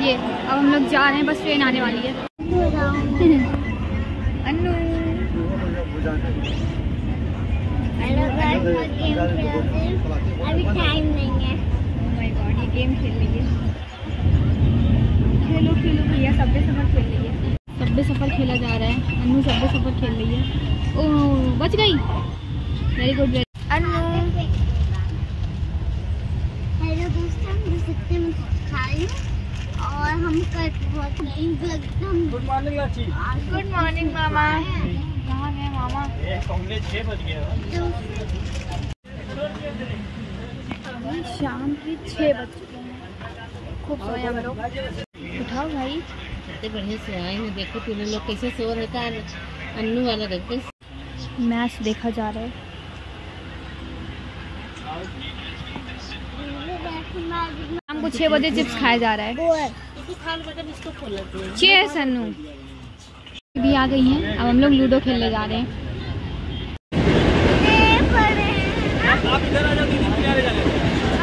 ये अब हम लोग जा रहे हैं, बस ट्रेन आने वाली है। अन्नू अभी टाइम नहीं है। ओह माय गॉड, ये गेम खेल रही है। खेलो खेलो भैया, सबवे सफर खेल रही है। सबवे सफर खेला जा रहा है। अन्नू सबवे सफर खेल रही है। ओह बच गई, वेरी गुड। अन्नू हेलो दोस्तों, हम सकते हैं खा रही हूँ और हम good morning Lachi. Good morning मामा। कहाँ गए मामा? 6 बज गए। शाम के 6 बज चुके हैं। खूब सोए हम लोग। उठाओ भाई। कितने बढ़िया से आए हैं, देखो तीनों लोग कैसे सो रहे थे। अन्नू वाला देखो, मैच देखा जा रहा है। शाम को 6 बजे चिप्स खाया जा रहा है। चीयर्स अन्नू। भी आ गई हैं, अब हम लोग लूडो खेलने जा रहे हैं। आप इधर आ जाओ, दीदी किनारे जा रहे हैं।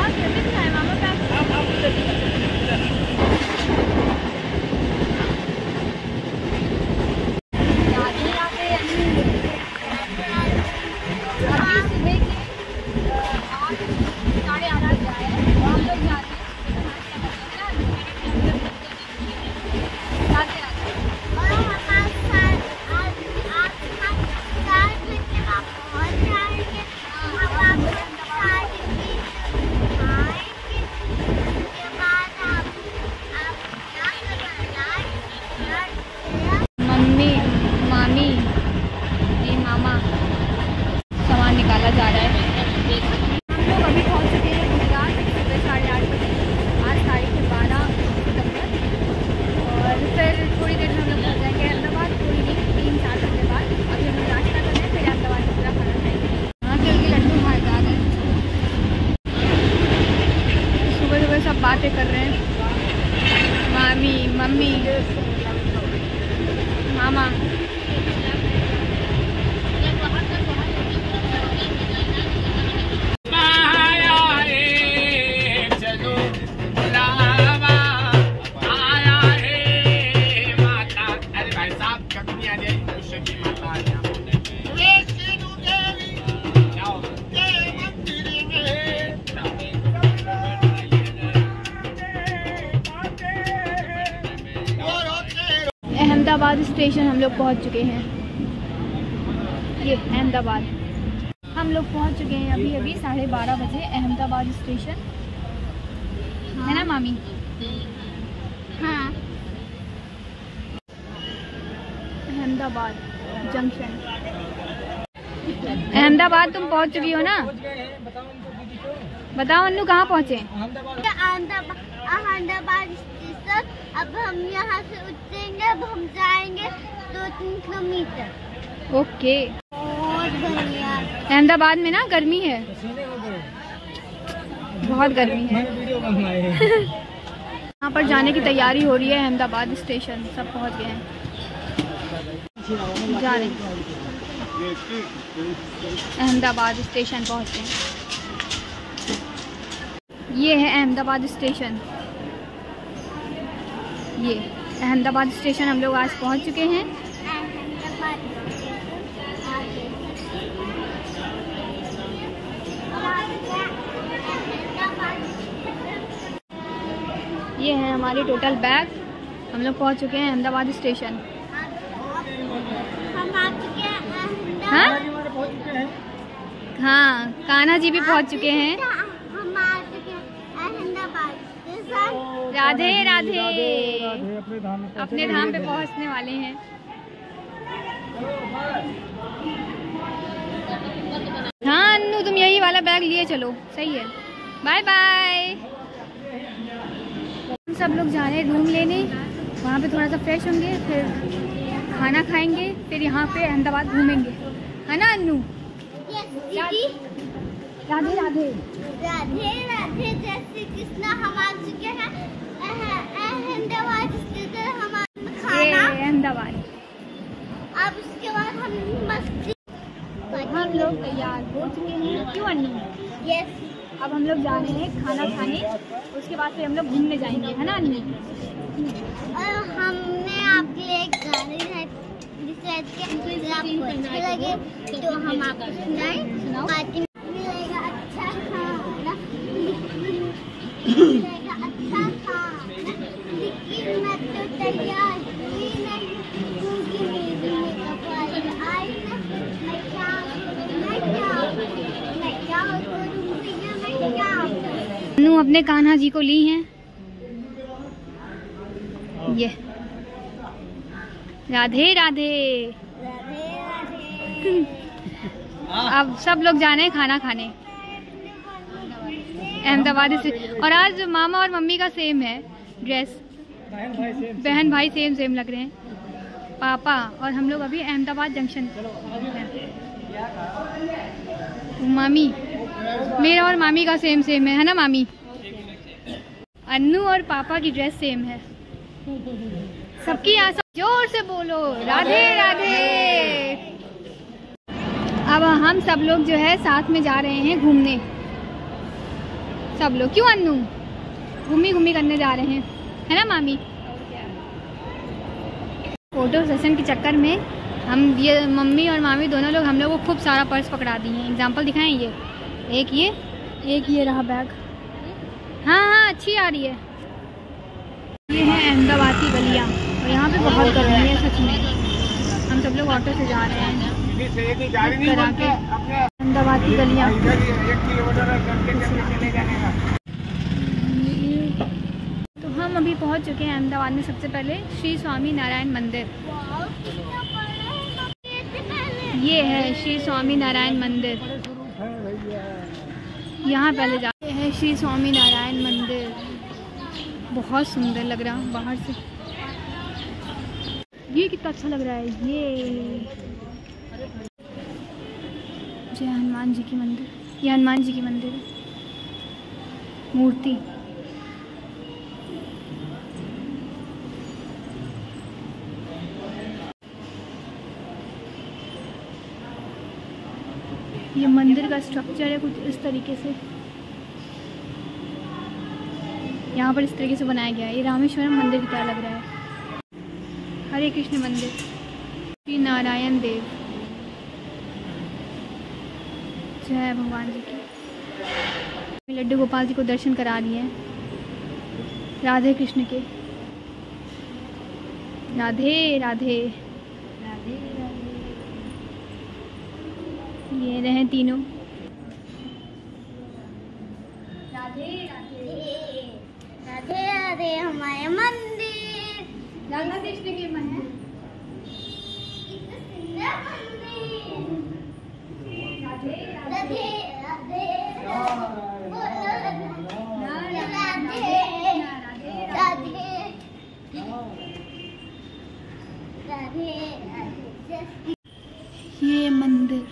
बातें कर रहे हैं, मामी मम्मी मामा। अहमदाबाद स्टेशन हम लोग पहुंच चुके हैं। ये अहमदाबाद हम लोग पहुंच चुके हैं अभी अभी 12:30 बजे अहमदाबाद स्टेशन। हाँ। है ना मामी? हाँ। अहमदाबाद जंक्शन। अहमदाबाद तुम पहुंच चुकी हो ना? बताओ अन्नू कहाँ पहुँचे? अहमदाबाद स्टेशन। अब हम यहाँ से उतरेंगे, अब हम जाएंगे 2-3 किलोमीटर। ओके। बहुत बढ़िया। अहमदाबाद में ना गर्मी है, बहुत गर्मी है। यहाँ पर जाने की तैयारी हो रही है। अहमदाबाद स्टेशन सब पहुँच गए हैं, जा रहे हैं। अहमदाबाद स्टेशन पहुँचे हैं। ये है अहमदाबाद स्टेशन। ये अहमदाबाद स्टेशन हम लोग आज पहुंच चुके हैं। ये है हमारे टोटल बैग। हम लोग पहुंच चुके हैं अहमदाबाद स्टेशन। हम आ चुके हैं। हाँ हाँ, कान्हा जी भी पहुंच चुके हैं। हम आ चुके हैं अहमदाबाद स्टेशन। राधे राधे, अपने धाम पे पहुंचने वाले हैं। हाँ अन्नू, तुम यही वाला बैग लिए चलो, सही है। Bye bye. हम सब लोग जा रहे हैं रूम लेने, वहाँ पे थोड़ा सा फ्रेश होंगे, फिर खाना खाएंगे, फिर यहाँ पे अहमदाबाद घूमेंगे, है ना अन्नू? राधे राधे राधे राधे राधे। जैसे कृष्णा हम आ चुके हैं अहमदाबाद स्टेशन। हमारा खाना अहमदाबाद। अब उसके बाद हम मस्ती। हम लोग तैयार हो चुके हैं। क्यों अन्नू? यस। अब हम लोग जा रहे हैं खाना खाने, उसके बाद फिर हम लोग घूमने जाएंगे, है ना अन्नू? और हमने आपके लिए एक गाने डिसाइड किया, अगर आपको अच्छे लगे तो हम आपको सुनाएं। पार्टी में मिलेगा अच्छा खाना, मिलेगा अच्छा खाना, लेकिन मैं तो तैयार ही नहीं, क्योंकि मेरे मेकअप वाली आई ना। मैं क्या करूं भैया, मैं क्या करूं। अनु अपने कान्हा जी को ली हैं ये। राधे राधे। अब सब लोग जा रहे हैं खाना खाने अहमदाबाद से। और आज मामा और मम्मी का सेम है ड्रेस, बहन भाई सेम सेम लग रहे हैं पापा। और हम लोग अभी अहमदाबाद जंक्शन मामी, मेरा और मामी का सेम सेम है ना मामी। अन्नू और पापा की ड्रेस सेम है सबकी। यहाँ जोर से बोलो राधे राधे। अब हम सब लोग जो है साथ में जा रहे हैं घूमने, सब लोग। क्यों अन्नू? घूमी घूमी करने जा रहे हैं, है ना मामी? फोटो सेशन के चक्कर में हम ये मम्मी और मामी दोनों लोग हम लोग को खूब सारा पर्स पकड़ा दिए हैं। एग्जाम्पल दिखाएं, ये एक ये रहा बैग। हाँ अच्छी आ रही है। ये है अहमदाबाद की गलियाँ और यहाँ पे बहुत गर्मी है सच में। हम सब लोग ऑटो से जा रहे हैं अहमदाबाद की गलियाँ। तो हम अभी पहुँच चुके हैं अहमदाबाद में सबसे पहले श्री स्वामी नारायण मंदिर। ये है श्री स्वामी नारायण मंदिर, यहाँ पहले जाते हैं। श्री स्वामी नारायण मंदिर बहुत सुंदर लग रहा है बाहर से। ये कितना अच्छा लग रहा है। ये जय हनुमान जी की मंदिर, ये हनुमान जी की मंदिर है, मूर्ति। ये मंदिर का स्ट्रक्चर है कुछ इस तरीके से, यहाँ पर इस तरीके से बनाया गया है। ये रामेश्वरम मंदिर की तरह लग रहा है। हरे कृष्ण मंदिर, श्री नारायण देव, जय भगवान जी की। लड्डू गोपाल जी को दर्शन करा दिए हैं, राधे कृष्ण के। राधे राधे राधे राधे। ये रहे तीनों। राधे राधे राधे राधे। हमारे मंदिर राधा कृष्ण के मन है। राधे राधे राधे राधे। ये मंदिर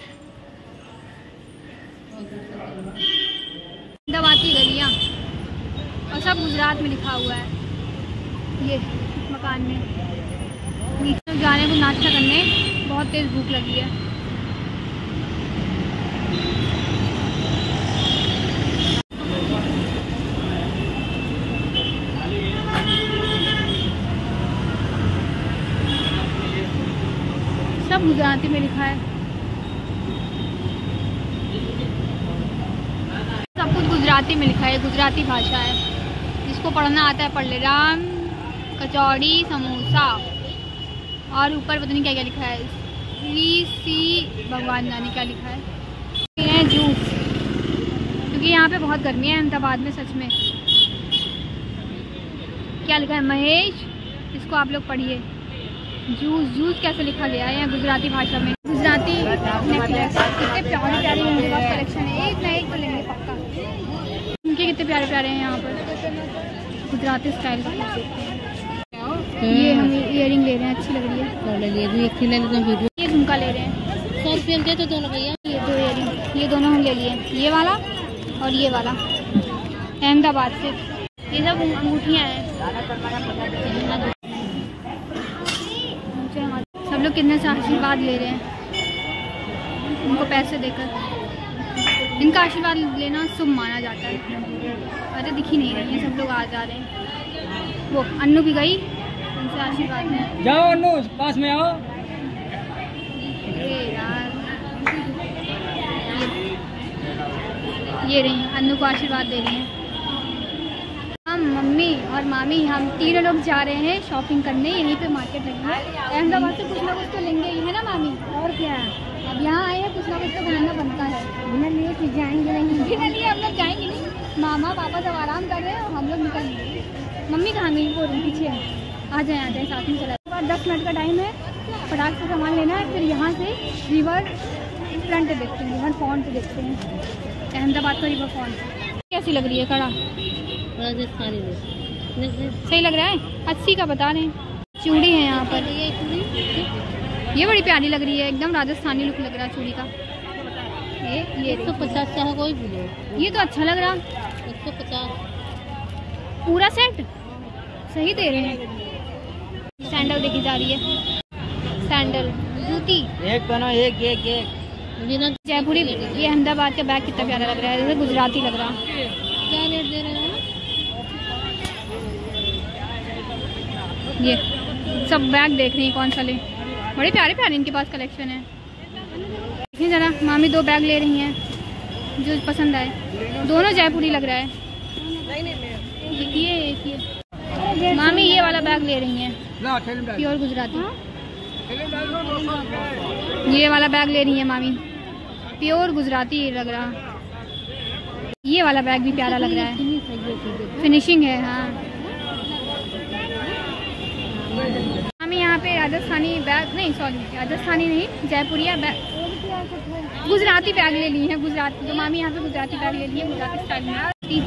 अहमदाबाद की गलियाँ और सब गुजरात में लिखा हुआ है। ये मकान में नीचे जाने को नाश्ता करने, बहुत तेज़ भूख लगी है। सब गुजराती में लिखा है, सब कुछ गुजराती में लिखा है, गुजराती भाषा है। जिसको पढ़ना आता है पढ़ ले। राम कचौड़ी समोसा, और ऊपर पता नहीं क्या क्या लिखा है, श्री सी भगवान जाने क्या लिखा है। ये जूस, क्योंकि यहाँ पे बहुत गर्मी है अहमदाबाद में सच में। क्या लिखा है महेश, इसको आप लोग पढ़िए। जूस, जूस कैसे लिखा गया है यहाँ गुजराती भाषा में। गुजराती नेकलेस, कितने प्यारे प्यारे उनके पास कलेक्शन है। एक ना एक तो लेंगे पक्का। उनके कितने प्यारे प्यारे हैं यहाँ पर गुजराती स्टाइल के। ये हम इयरिंग ले रहे हैं, अच्छी लग रही है। ये झुमका ले रहे हैं, 100 रुपये में दे तो दोनों भैया। ये दो इयरिंग, ये दोनों हम ले लिए, ये वाला और ये वाला, अहमदाबाद से। ये सब अंगूठियाँ हैं। सब लोग कितने से आशीर्वाद ले रहे हैं उनको पैसे देकर। इनका आशीर्वाद लेना शुभ माना जाता है। अरे दिख ही नहीं रही है, सब लोग आ जा रहे हैं। वो अन्नू भी गई, उनसे आशीर्वाद में। जाओ अन्नू पास में आओ। यार ये रही अन्नू को आशीर्वाद दे रही हैं। हम मम्मी और मामी हम तीनों लोग जा रहे हैं शॉपिंग करने। यहीं पे मार्केट लगी है अहमदाबाद से, कुछ ना कुछ तो लेंगे ही है ना मामी, और क्या। अब यहाँ आए हैं, कुछ ना कुछ तो बनाना बनता है। बिना लिए फिर जाएंगे नहीं, बिना लिए हम लोग जाएंगे नहीं। मामा पापा सब आराम कर रहे हैं और हम लोग निकल गए। मम्मी कहाँ गई, वो रूम पीछे है। आ जाए साथ में चला। 10 मिनट का टाइम है, फटाक से सामान लेना है, फिर यहाँ से रिवर फ्रंट देखते हैं, रिवर फ्रंट देखते हैं, अहमदाबाद का रिवर फ्रंट। कैसी लग रही है कड़ा? राजस्थानी सही लग रहा है, 80 का बता रहे हैं। चूड़ी है यहाँ पर, ये बड़ी प्यारी लग रही है, एकदम राजस्थानी लुक लग रहा है चूड़ी का। ये 150 चाहे कोई भी लो। ये तो अच्छा लग रहा, 150 पूरा सेट सही दे रहे हैं। सैंडल देखी जा रही है, सैंडल जूती एक पहनो, एक एक एक बिना जयपुरी। ये अहमदाबाद का बैग कितना प्यारा लग रहा है, जैसे गुजराती लग रहा। क्या रेट दे रहे हैं? ये सब बैग देख रही हैं कौन सा ले, बड़े प्यारे प्यारे इनके पास कलेक्शन है। देखिए जरा, मामी 2 बैग ले रही हैं जो पसंद आए, दोनों जयपुरी लग रहा है। एक ये मामी ये वाला बैग ले रही हैं, प्योर गुजराती। ये वाला बैग ले रही है मामी, प्योर गुजराती लग रहा। ये वाला बैग भी प्यारा लग रहा है, फिनिशिंग है। हाँ मामी यहाँ पे राजस्थानी बैग नहीं, सॉरी राजस्थानी नहीं, जयपुरिया बैग, गुजराती बैग ले ली है। गुजराती तो मामी यहाँ पे गुजराती बैग ले ली है, गुजराती स्टाइल में।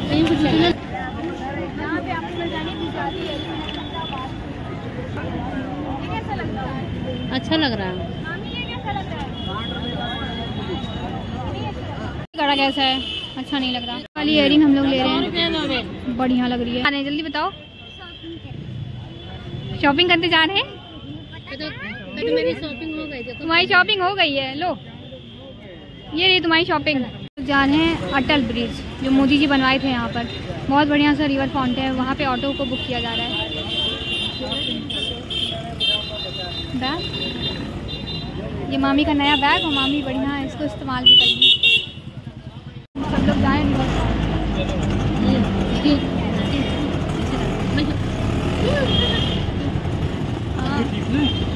यहाँ पे आपको मिल जाएंगे गुजराती। कैसा लग रहा है? अच्छा लग रहा है। कड़ा कैसा है? अच्छा नहीं लग रहा। वाली इयरिंग हम लोग ले रहे हैं, बढ़िया लग रही है। जल्दी बताओ, शॉपिंग करते जा रहे हैं? तो मेरी शॉपिंग हो गई। तुम्हारी शॉपिंग हो गई है, लो ये रही तुम्हारी शॉपिंग। जा रहे हैं अटल ब्रिज, जो मोदी जी बनवाए थे। यहाँ पर बहुत बढ़िया सा रिवर फ्रंट है, वहाँ पे ऑटो को बुक किया जा रहा है। बैग, ये मामी का नया बैग, और मामी बढ़िया है, इसको इस्तेमाल भी करेंगे। सब लोग जाएँ रिवर फ्रंट। हाँ